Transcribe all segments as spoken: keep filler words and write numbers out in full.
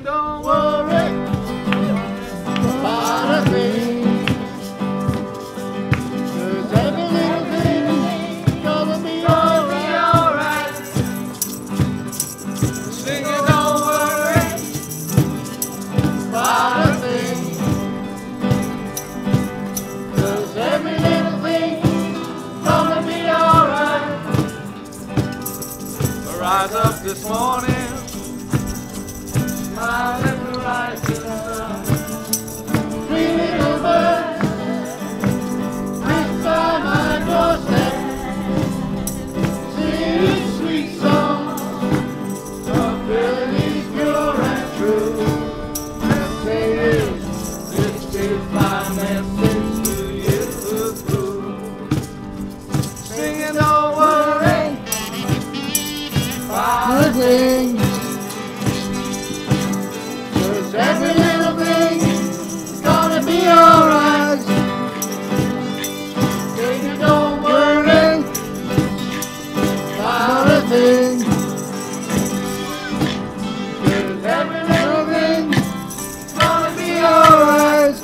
don't worry about a thing, 'cause every little thing's gonna be alright. Singing, don't worry about a thing, 'cause every little thing's gonna be alright. I rise up this morning, smile at the rising sun. Three little birds sit by my doorstep, singing sweet songs of melodies pure and true. And saying, this is my message to you. Singing, don't worry about a thing, every little thing is gonna be alright. Baby, don't worry about a thing, 'cause every little thing is gonna be alright.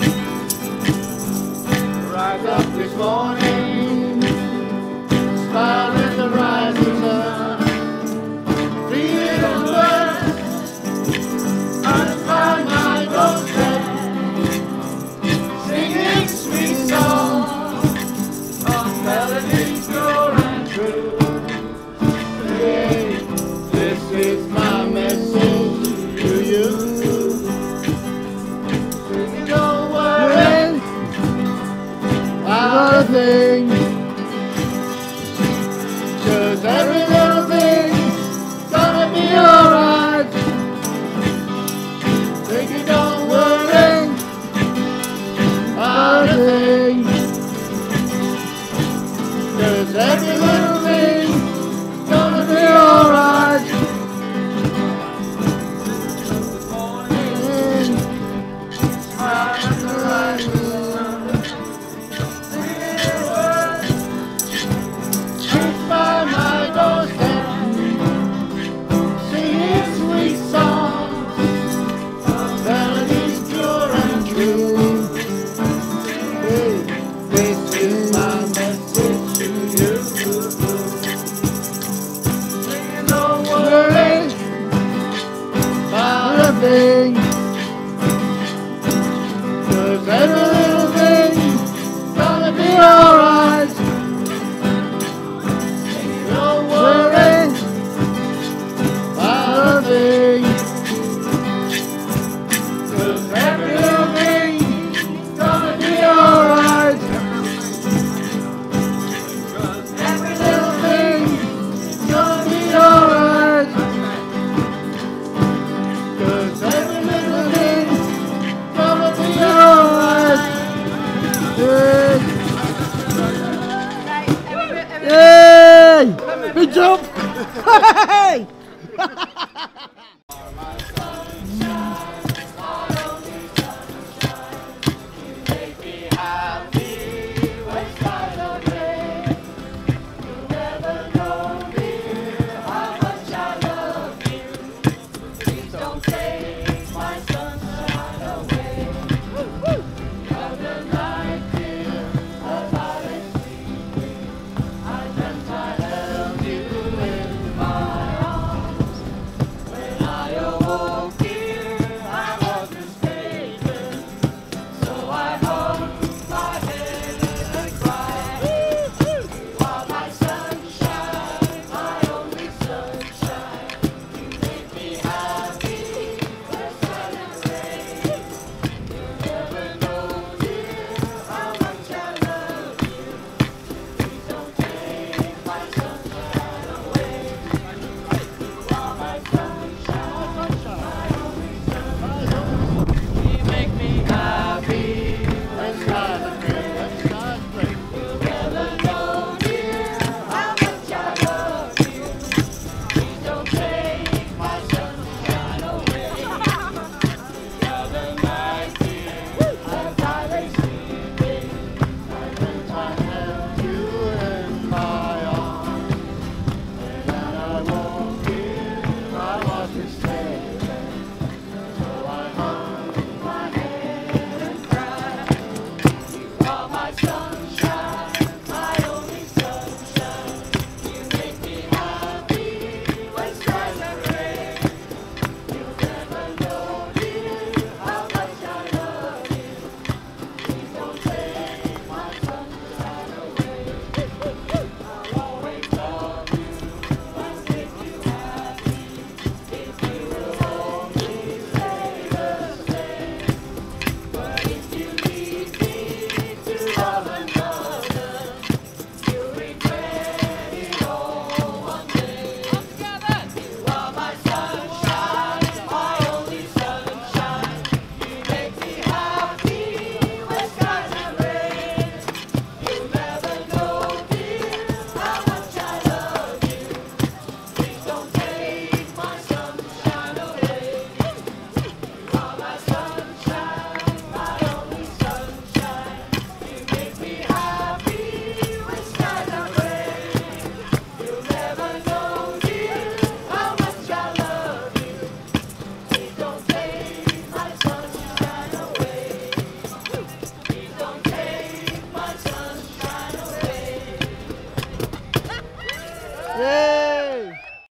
Rise up this morning, smile at the rising sun. Three little birds by my doorstep, singing sweet songs of melodies pure and true. Hey, this is my message to you. Singing, don't worry about a thing, 'cause every little thing's gonna be alright. Baby, don't worry about a thing, 'cause every little thing's gonna be alright. This morning, smile at the rising sun. Singing words sit by my doorstep, singing sweet songs, melodies pure and true. Hey, this is my message to you. Singing, don't worry about a thing, 'cause every little thing's gonna be alright. Singing, don't worry about a thing, 'cause every little thing's gonna be alright. 'Cause every little thing's gonna be alright. 'Cause every little thing's gonna be alright. Yay! Yay! Good job! Hey!